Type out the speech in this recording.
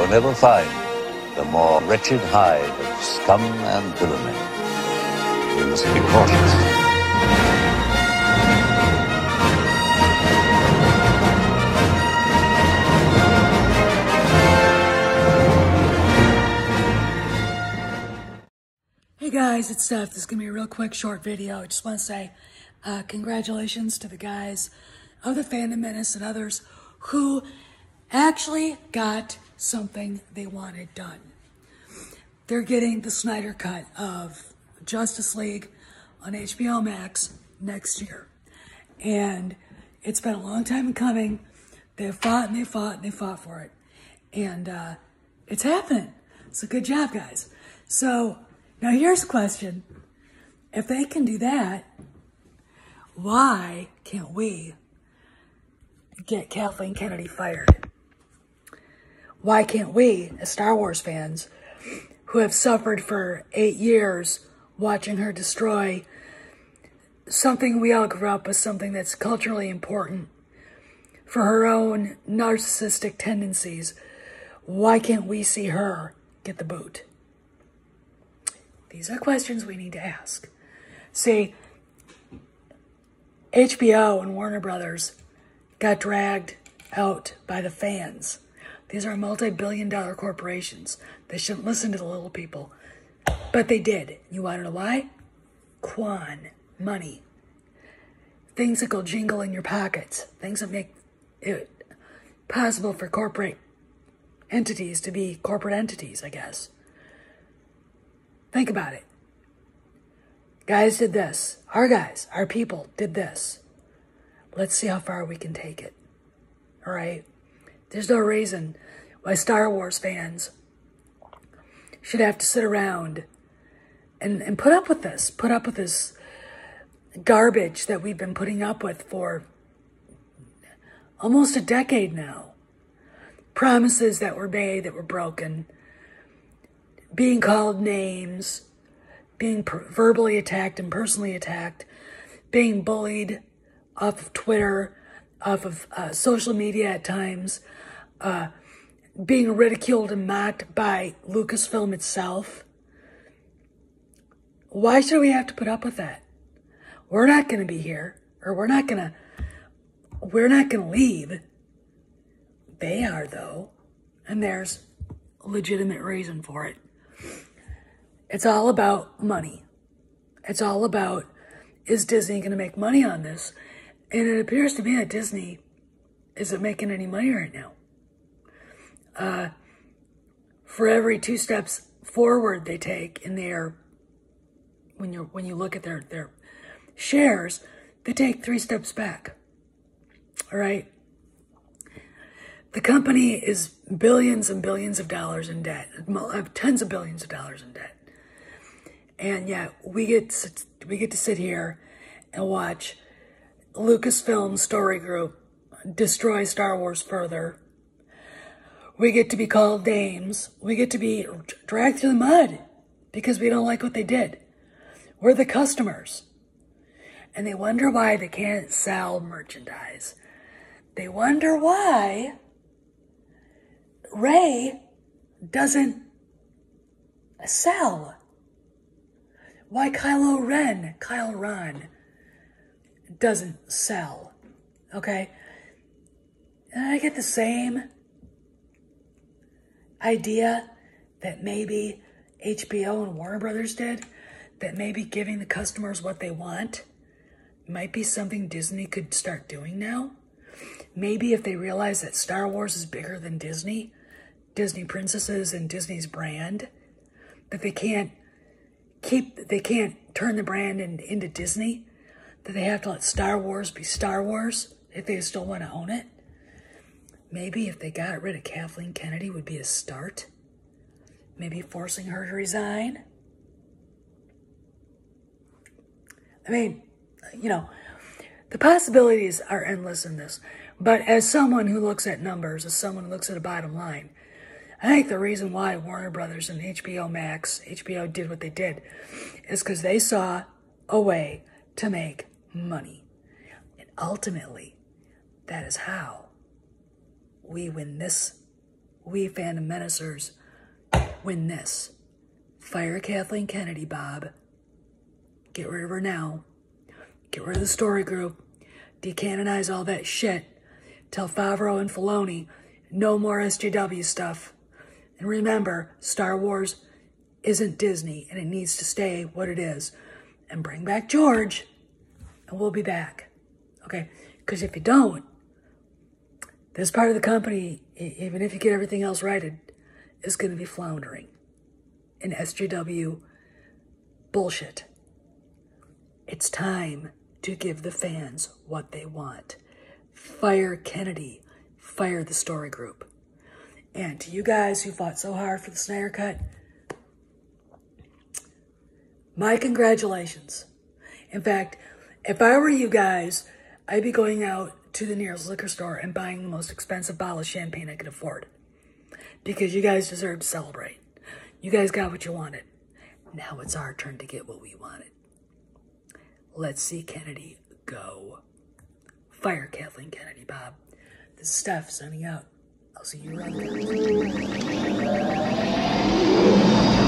never find the more wretched hive of scum and villainy. We must be cautious. Hey guys, it's Steph. This is going to be a real quick, short video. I just want to say congratulations to the guys of the Phantom Menace and others who actually got something they wanted done. They're getting the Snyder Cut of Justice League on HBO Max next year. And it's been a long time coming. They fought and they fought and they fought for it. And it's happening. So good job, guys. So now here's the question. If they can do that, why can't we get Kathleen Kennedy fired? Why can't we, as Star Wars fans, who have suffered for 8 years watching her destroy something we all grew up with, something that's culturally important, for her own narcissistic tendencies, why can't we see her get the boot? These are questions we need to ask. See, HBO and Warner Brothers got dragged out by the fans. These are multi-billion-dollar corporations. They shouldn't listen to the little people. But they did. You want to know why? Quan, money. Things that go jingle in your pockets. Things that make it possible for corporate entities to be corporate entities, I guess. Think about it. Guys did this. Our guys, our people did this. Let's see how far we can take it. All right? There's no reason why Star Wars fans should have to sit around and put up with this. Put up with this garbage that we've been putting up with for almost a decade now. Promises that were made that were broken. Being called names, being verbally attacked and personally attacked, being bullied off of Twitter, off of social media at times, being ridiculed and mocked by Lucasfilm itself. Why should we have to put up with that? We're not going to be here, or we're not going to leave. They are, though, and there's a legitimate reason for it. It's all about money. It's all about, is Disney going to make money on this? And it appears to me that Disney isn't making any money right now. For every 2 steps forward they take in their, when you look at their shares, they take 3 steps back. All right? The company is billions and billions of dollars in debt, tens of billions of dollars in debt. And yet we get to sit here and watch Lucasfilm Story Group destroy Star Wars further. We get to be called names. We get to be dragged through the mud because we don't like what they did. We're the customers. And they wonder why they can't sell merchandise. They wonder why Rey doesn't sell. Why Kylo Ren doesn't sell. Okay? And I get the same idea that maybe HBO and Warner Brothers did, that maybe giving the customers what they want might be something Disney could start doing now. Maybe if they realize that Star Wars is bigger than Disney princesses and Disney's brand, that they can't turn the brand into Disney, that they have to let Star Wars be Star Wars if they still want to own it. Maybe if they got rid of Kathleen Kennedy would be a start. Maybe forcing her to resign. I mean, you know, the possibilities are endless in this. But as someone who looks at numbers, as someone who looks at a bottom line, I think the reason why Warner Brothers and HBO Max, HBO did what they did, is because they saw a way to make money. And ultimately, that is how we win this we fandom menacers win this. Fire Kathleen Kennedy, Bob. Get rid of her now. Get rid of the story group. Decanonize all that shit. Tell Favreau and Filoni no more SJW stuff. And remember, Star Wars isn't Disney, and it needs to stay what it is. And bring back George, and we'll be back. Okay? Because if you don't, this part of the company, even if you get everything else righted, is going to be floundering in SJW bullshit. It's time to give the fans what they want. Fire Kennedy. Fire the story group. And to you guys who fought so hard for the Snyder Cut, my congratulations. In fact, if I were you guys, I'd be going out to the nearest liquor store and buying the most expensive bottle of champagne I could afford. Because you guys deserve to celebrate. You guys got what you wanted. Now it's our turn to get what we wanted. Let's see Kennedy go. Fire Kathleen Kennedy, Bob. This is Steph signing out. I'll see you around.